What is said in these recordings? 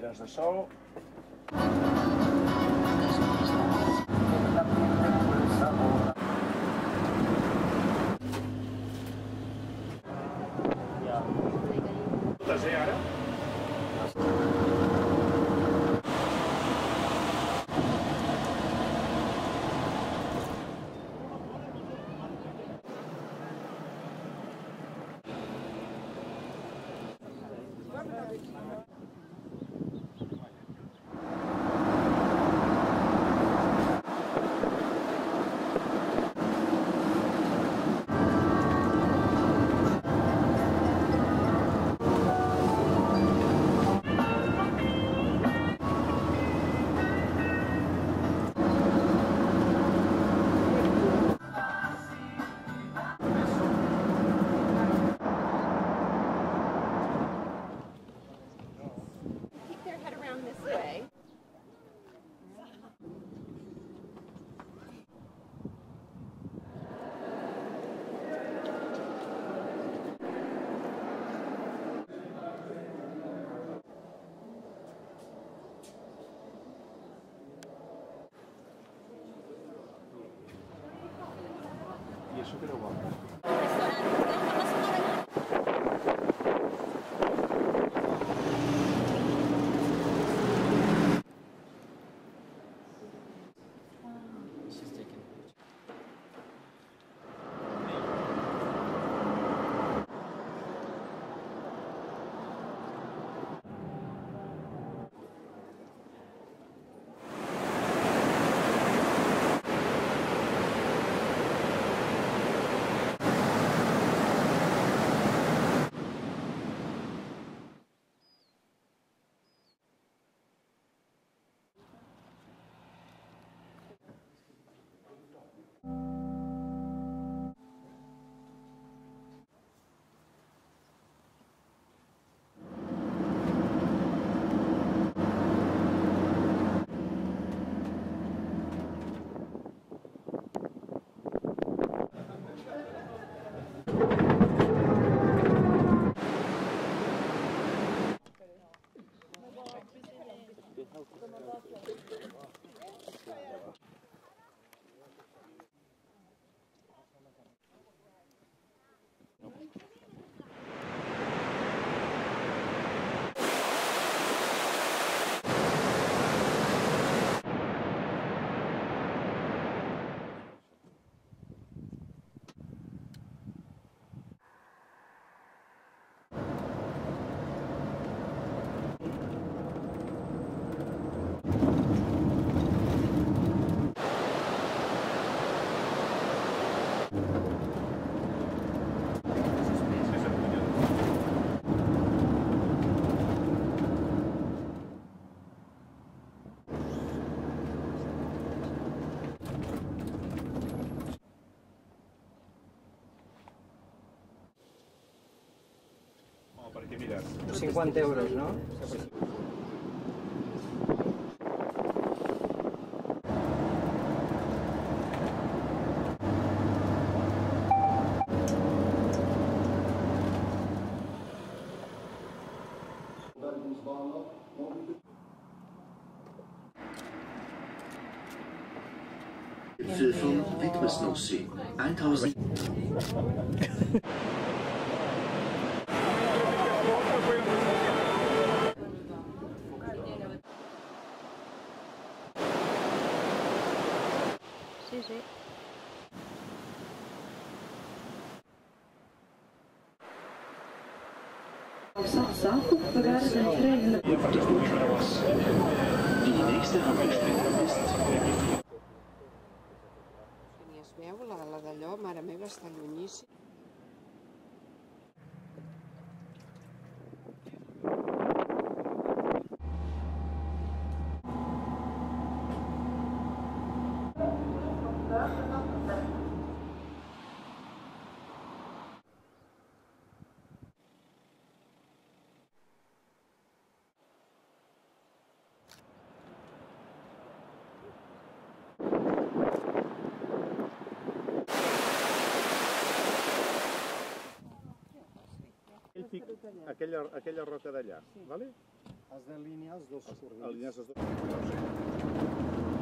ulleres de sol. Ara? I això que era guapo. Perquè mira... 50 euros, no? Gipfel von Witmasnossi, 1000. Sí, sí. Die nächste Haltestelle ist... Ni es veu, la d'allò, mare meva, està llunyíssim. Aquella roca d'allà, vale? Has d'alinear els dos corrents. Alinear els dos.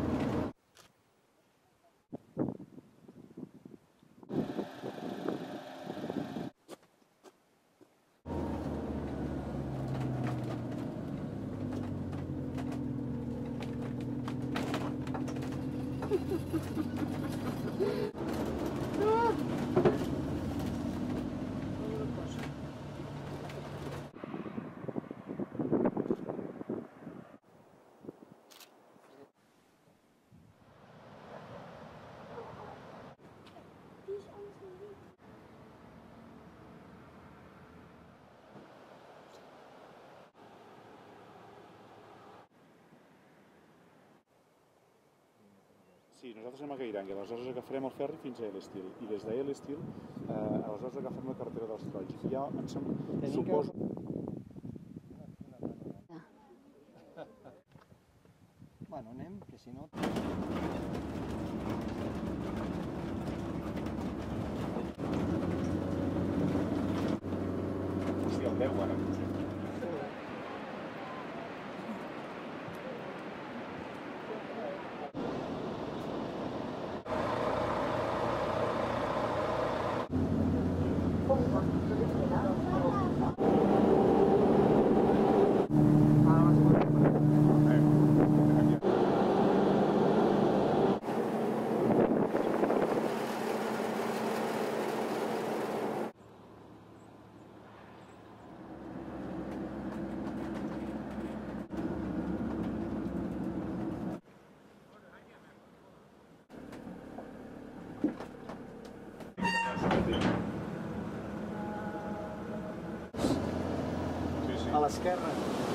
Sí, nosaltres anem a Gairanga, aleshores agafarem el ferri fins a Elestil, i des d'Elestil, aleshores agafem la carretera dels Trolls. I ja suposo... Bueno, anem, que si no... Sí, el 10 ara. A l'esquerra.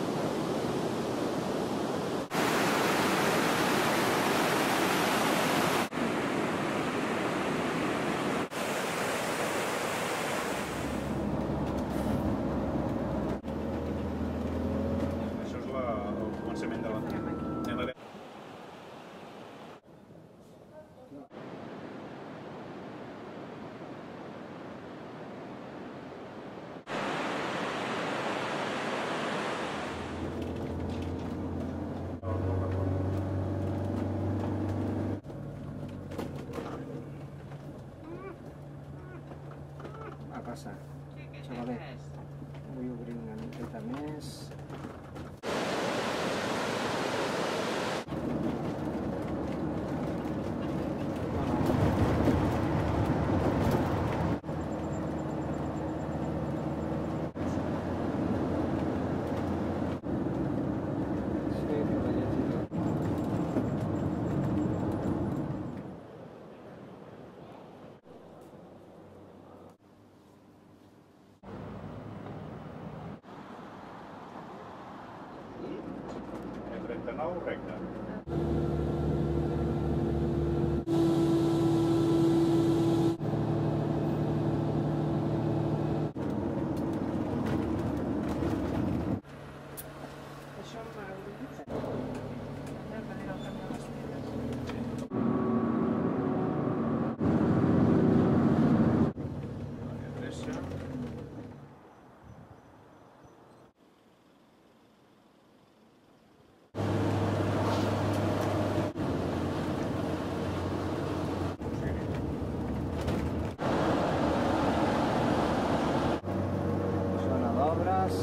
Això és el començament de la... Va, passa. Xavalet. Vull obrir una miqueta més. El 39 recte. Això m'agrada. Zona d'obres.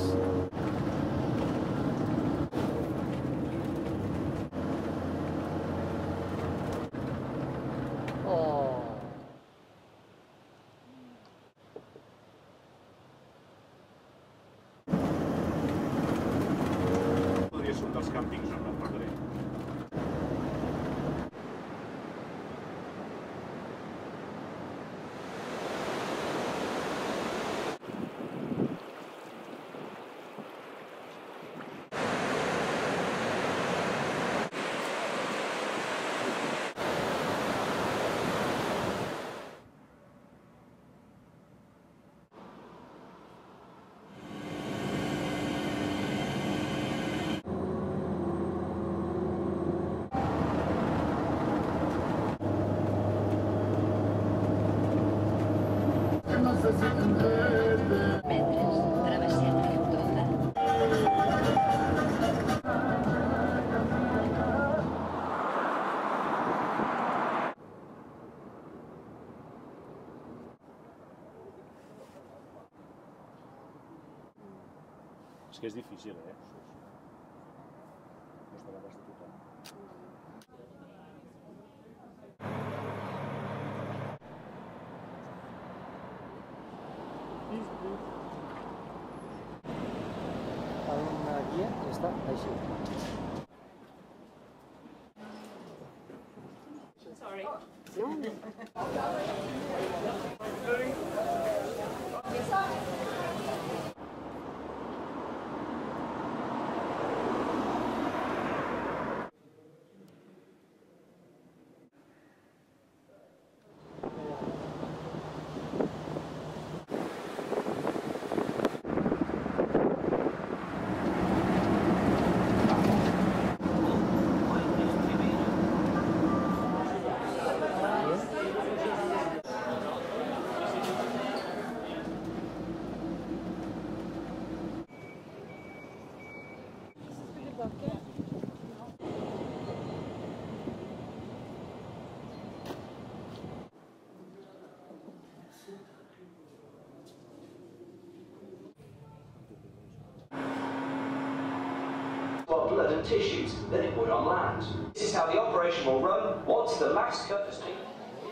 Podria ser un dels càmpings on em perdré. És que és difícil, eh? No està a l'abast de tothom. Una guia està així. Blood and tissues than it would on land. This is how the operation will run once the last cut has been.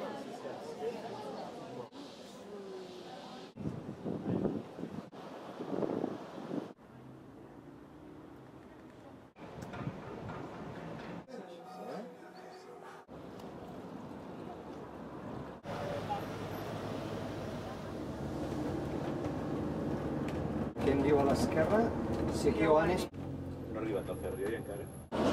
Què em diu a l'esquerra? Seguiu Anes. No ha arribat el ferri, encara?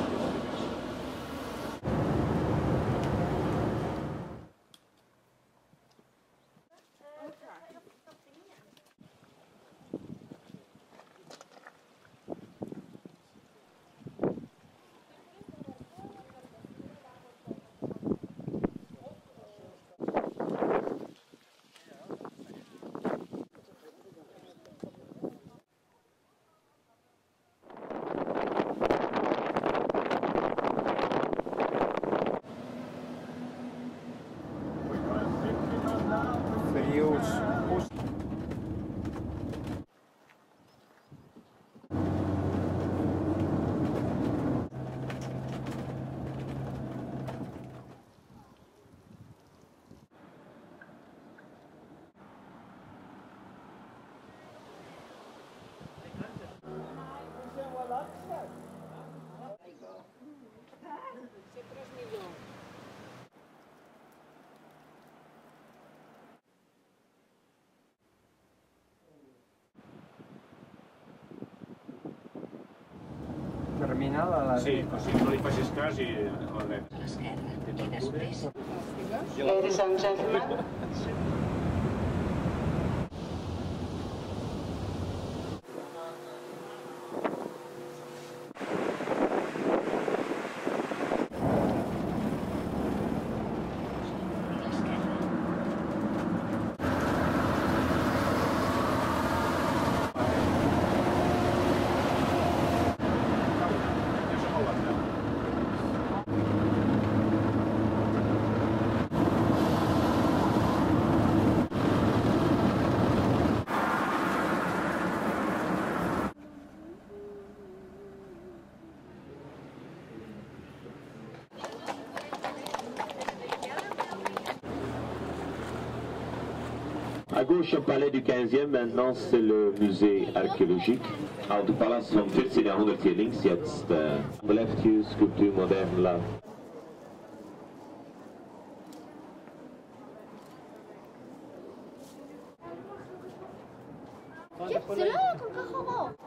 Sempre és millor. Terminal a la Sí, dreta. o sigui, no li facis cas i a la dreta. A l'esquerra i després Ladies and gentlemen. À gauche, au palais du 15e, maintenant c'est le musée archéologique. Also du Palast vom 14. Jahrhundert hier links, jetzt on the left here, Skulptur moderne là. C'est là, ton carreau.